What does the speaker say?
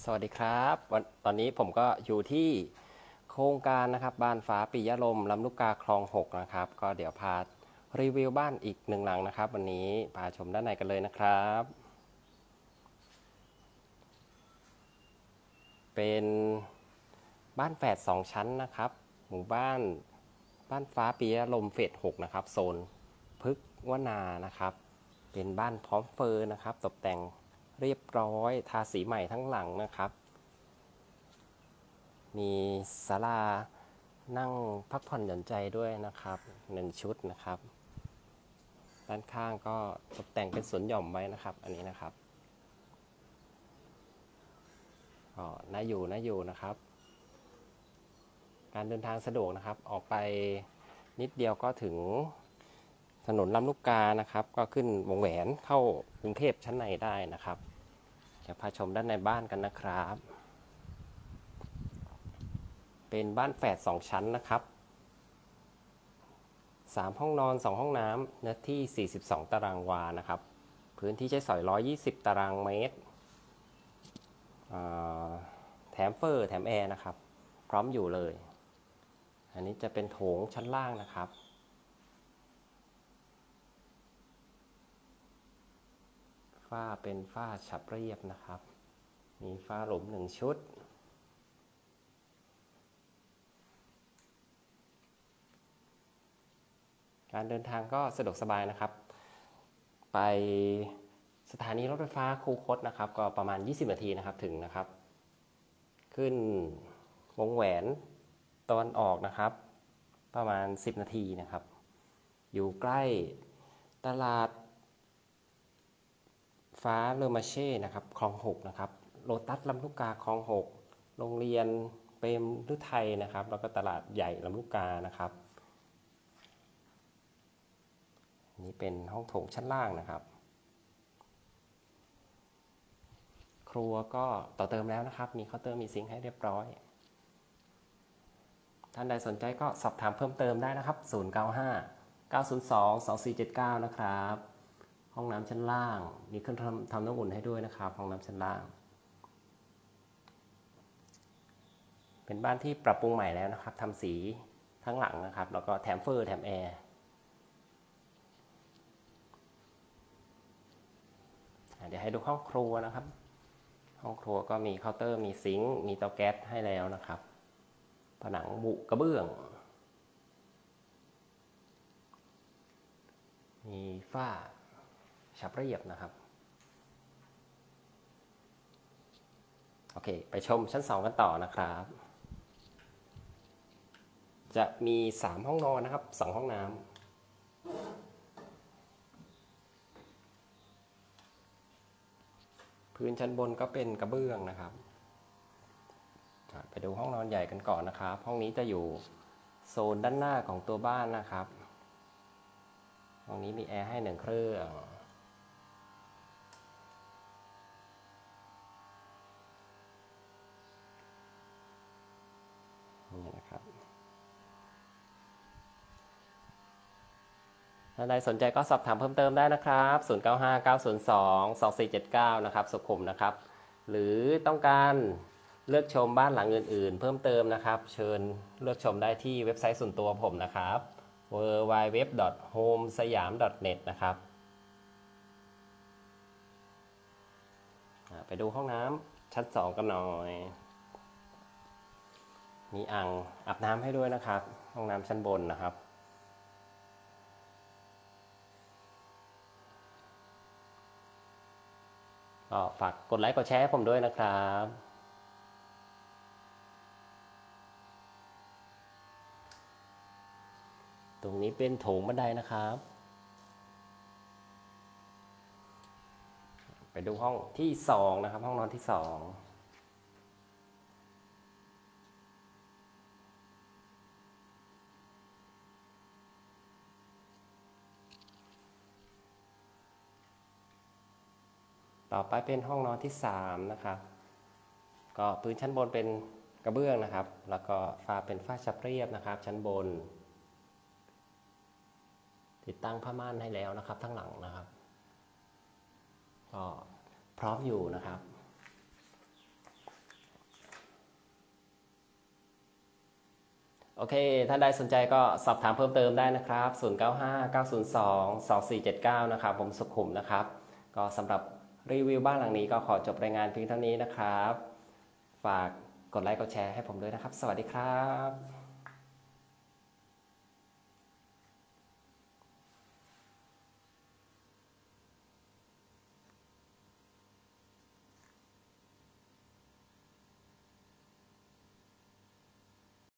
สวัสดีครับตอนนี้ผมก็อยู่ที่โครงการนะครับบ้านฟ้าปิยะลมลำลูกกาคลอง6นะครับก็เดี๋ยวพารีวิวบ้านอีกหนึ่งหลังนะครับวันนี้พาชมด้านในกันเลยนะครับเป็นบ้านแฝด2ชั้นนะครับหมู่บ้านฟ้าปิยะลมเฟส6นะครับโซนพฤกษ์วนานะครับเป็นบ้านพร้อมเฟอร์นะครับตกแต่งเรียบร้อยทาสีใหม่ทั้งหลังนะครับมีศาลานั่งพักผ่อนหย่อนใจด้วยนะครับ1ชุดนะครับด้านข้างก็ตกแต่งเป็นสวนหย่อมไว้นะครับอันนี้นะครับก็น่าอยู่นะครับการเดินทางสะดวกนะครับออกไปนิดเดียวก็ถึงถนนลำลูกกานะครับก็ขึ้นวงแหวนเข้ากรุงเทพชั้นในได้นะครับเดี๋ยวพาชมด้านในบ้านกันนะครับเป็นบ้านแฝด2ชั้นนะครับ3ห้องนอน2ห้องน้ำเนื้อที่42ตารางวานะครับพื้นที่ใช้สอย120ตารางเมตรแถมเฟอร์แถมแอร์นะครับพร้อมอยู่เลยอันนี้จะเป็นโถงชั้นล่างนะครับฝ้าเป็นฝ้าฉับเรียบนะครับมีฝ้าหลุม1ชุดการเดินทางก็สะดวกสบายนะครับไปสถานีรถไฟฟ้าคูคตนะครับก็ประมาณ20นาทีนะครับถึงนะครับขึ้นวงแหวนตะวันออกนะครับประมาณ10นาทีนะครับอยู่ใกล้ตลาดฟ้าเลอมาเช่นะครับคลอง6นะครับโลตัสลำลูกกาคลอง6โรงเรียนเปรมฤทัยนะครับแล้วก็ตลาดใหญ่ลำลูกกานะครับนี่เป็นห้องโถงชั้นล่างนะครับครัวก็ต่อเติมแล้วนะครับมีเคาน์เตอร์มีซิงค์ให้เรียบร้อยท่านใดสนใจก็สอบถามเพิ่มเติมได้นะครับ095 902 2479นะครับห้องน้ำชั้นล่างมีเครื่องทำน้ำอุ่นให้ด้วยนะครับห้องน้ำชั้นล่างเป็นบ้านที่ปรับปรุงใหม่แล้วนะครับทำสีทั้งหลังนะครับแล้วก็แถมเฟอร์แถมแอร์เดี๋ยวให้ดูห้องครัวนะครับห้องครัวก็มีเคาน์เตอร์มีซิงค์มีเตาแก๊สให้แล้วนะครับผนังบุกระเบื้องมีฝ้าฉับเรียบนะครับโอเคไปชมชั้น2กันต่อนะครับจะมี3ห้องนอนนะครับ2ห้องน้ำพื้นชั้นบนก็เป็นกระเบื้องนะครับไปดูห้องนอนใหญ่กันก่อนนะครับห้องนี้จะอยู่โซนด้านหน้าของตัวบ้านนะครับห้องนี้มีแอร์ให้1เครื่องนี่นะครับถ้าใดสนใจก็สอบถามเพิ่มเติมได้นะครับ0959022479นะครับสุขุมนะครับหรือต้องการเลือกชมบ้านหลังอื่นๆเพิ่มเติมนะครับเชิญเลือกชมได้ที่เว็บไซต์ส่วนตัวผมนะครับ www.homesayam.net นะครับไปดูห้องน้ำชั้น2กันหน่อยมีอ่างอาบน้ำให้ด้วยนะครับห้องน้ำชั้นบนนะครับก็ฝากกดไลค์กดแชร์ให้ผมด้วยนะครับตรงนี้เป็นโถงบันไดนะครับไปดูห้องที่2นะครับห้องนอนที่2ต่อไปเป็นห้องนอนที่3นะครับก็พื้นชั้นบนเป็นกระเบื้องนะครับแล้วก็ฝ้าเป็นฝ้าฉับเรียบนะครับชั้นบนติดตั้งผ้าม่านให้แล้วนะครับทั้งหลังนะครับก็พร้อมอยู่นะครับโอเคท่านใดสนใจก็สอบถามเพิ่มเติมได้นะครับ0959022479นะครับผมสุขุมนะครับก็สำหรับรีวิวบ้านหลังนี้ก็ขอจบรายงานเพียงเท่านี้นะครับฝากกดไลค์กดแชร์ให้ผมด้วยนะครับสวัสดีครับ